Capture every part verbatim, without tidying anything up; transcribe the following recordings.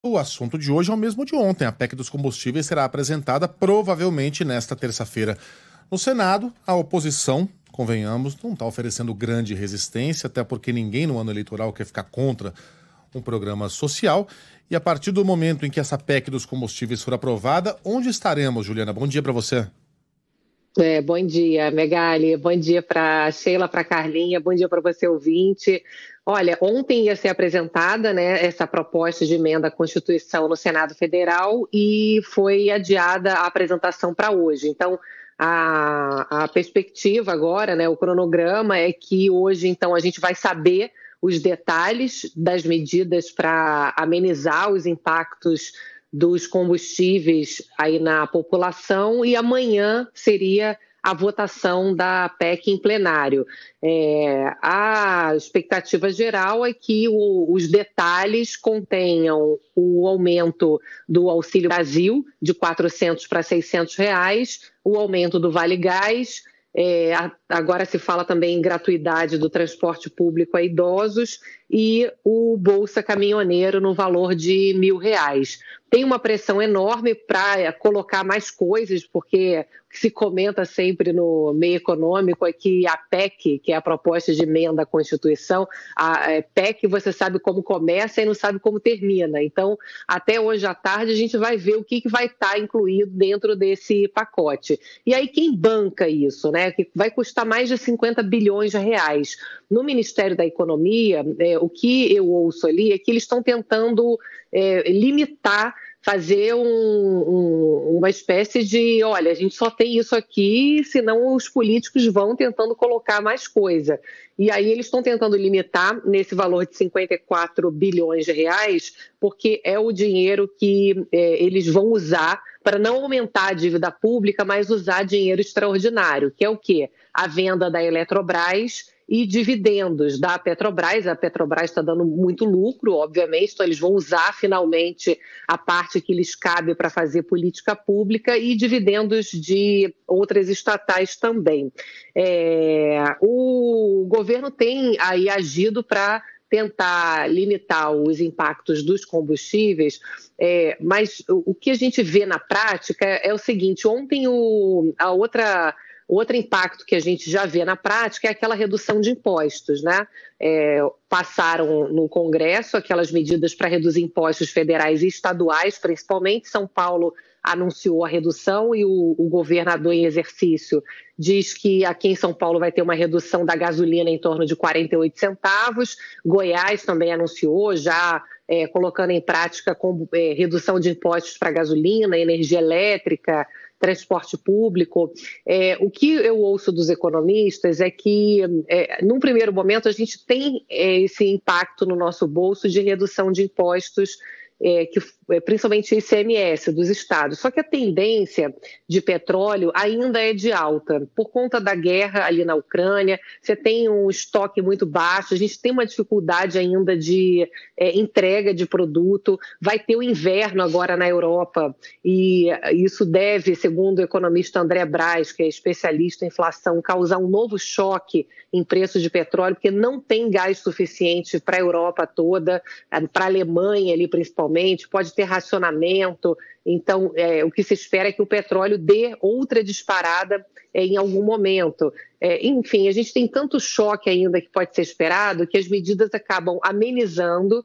O assunto de hoje é o mesmo de ontem. A P E C dos combustíveis será apresentada provavelmente nesta terça-feira. No Senado, a oposição, convenhamos, não está oferecendo grande resistência, até porque ninguém no ano eleitoral quer ficar contra um programa social. E a partir do momento em que essa P E C dos combustíveis for aprovada, onde estaremos, Juliana? Bom dia para você. É, bom dia, Megali. Bom dia para Sheila, para Carlinha. Bom dia para você, ouvinte. Olha, ontem ia ser apresentada, né, essa proposta de emenda à Constituição no Senado Federal e foi adiada a apresentação para hoje. Então, a, a perspectiva agora, né, o cronograma é que hoje, então, a gente vai saber os detalhes das medidas para amenizar os impactos dos combustíveis aí na população e amanhã seria a votação da P E C em plenário. É, a expectativa geral é que o, os detalhes contenham o aumento do Auxílio Brasil de quatrocentos para seiscentos reais, o aumento do Vale Gás. É, agora se fala também em gratuidade do transporte público a idosos e o Bolsa Caminhoneiro no valor de mil reais. Tem uma pressão enorme para colocar mais coisas, porque o que se comenta sempre no meio econômico é que a P E C, que é a proposta de emenda à Constituição, a P E C você sabe como começa e não sabe como termina. Então, até hoje à tarde a gente vai ver o que, que vai estar incluído dentro desse pacote. E aí quem banca isso, né? Que vai custar mais de cinquenta bilhões de reais. No Ministério da Economia, é, o que eu ouço ali é que eles estão tentando é, limitar, fazer um, um, uma espécie de, olha, a gente só tem isso aqui, senão os políticos vão tentando colocar mais coisa. E aí eles estão tentando limitar nesse valor de cinquenta e quatro bilhões de reais, porque é o dinheiro que é, eles vão usar para não aumentar a dívida pública, mas usar dinheiro extraordinário, que é o quê? A venda da Eletrobras e dividendos da Petrobras. A Petrobras está dando muito lucro, obviamente, então eles vão usar finalmente a parte que lhes cabe para fazer política pública e dividendos de outras estatais também. É, o governo tem aí agido para tentar limitar os impactos dos combustíveis, é, mas o, o que a gente vê na prática é, é o seguinte: ontem o, a outra... Outro impacto que a gente já vê na prática é aquela redução de impostos, né? É, passaram no Congresso aquelas medidas para reduzir impostos federais e estaduais, principalmente. São Paulo anunciou a redução e o, o governador em exercício diz que aqui em São Paulo vai ter uma redução da gasolina em torno de quarenta e oito centavos. Goiás também anunciou, já é, colocando em prática com, é, redução de impostos para gasolina, energia elétrica, transporte público. É, o que eu ouço dos economistas é que, é, num primeiro momento, a gente tem é, esse impacto no nosso bolso de redução de impostos, é, que, é, principalmente I C M S dos estados. Só que a tendência de petróleo ainda é de alta. Por conta da guerra ali na Ucrânia, você tem um estoque muito baixo, a gente tem uma dificuldade ainda de é, entrega de produto, vai ter o inverno agora na Europa e isso deve, segundo o economista André Braz, que é especialista em inflação, causar um novo choque em preços de petróleo, porque não tem gás suficiente para a Europa toda, para a Alemanha ali principalmente, pode ter racionamento. Então, é, o que se espera é que o petróleo dê outra disparada é, em algum momento. É, enfim, a gente tem tanto choque ainda que pode ser esperado que as medidas acabam amenizando,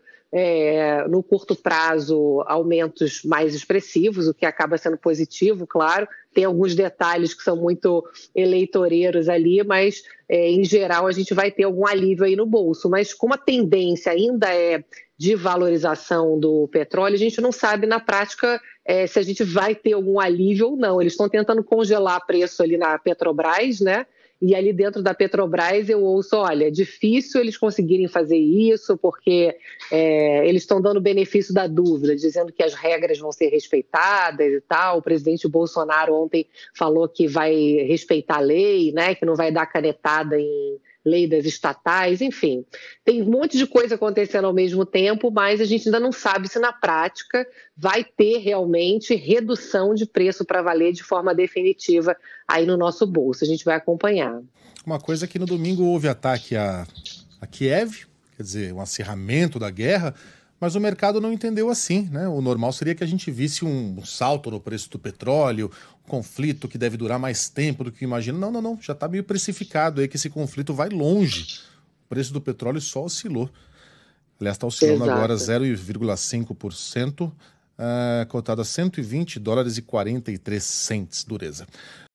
é, no curto prazo, aumentos mais expressivos, o que acaba sendo positivo, claro. Tem alguns detalhes que são muito eleitoreiros ali, mas, é, em geral, a gente vai ter algum alívio aí no bolso. Mas como a tendência ainda é de valorização do petróleo, a gente não sabe na prática é, se a gente vai ter algum alívio ou não. Eles estão tentando congelar preço ali na Petrobras, né? E ali dentro da Petrobras eu ouço, olha, é difícil eles conseguirem fazer isso porque é, eles estão dando benefício da dúvida, dizendo que as regras vão ser respeitadas e tal. O presidente Bolsonaro ontem falou que vai respeitar a lei, né, que não vai dar canetada em lei das estatais, enfim. Tem um monte de coisa acontecendo ao mesmo tempo, mas a gente ainda não sabe se na prática vai ter realmente redução de preço para valer de forma definitiva aí no nosso bolso. A gente vai acompanhar. Uma coisa que no domingo houve ataque a, a Kiev, quer dizer, um acirramento da guerra, Mas o mercado não entendeu assim, né? O normal seria que a gente visse um salto no preço do petróleo, um conflito que deve durar mais tempo do que imagina. Não, não, não. Já está meio precificado aí que esse conflito vai longe. O preço do petróleo só oscilou. Aliás, está oscilando Exato. agora zero vírgula cinco por cento, uh, cotado a cento e vinte dólares e quarenta e três centes, dureza.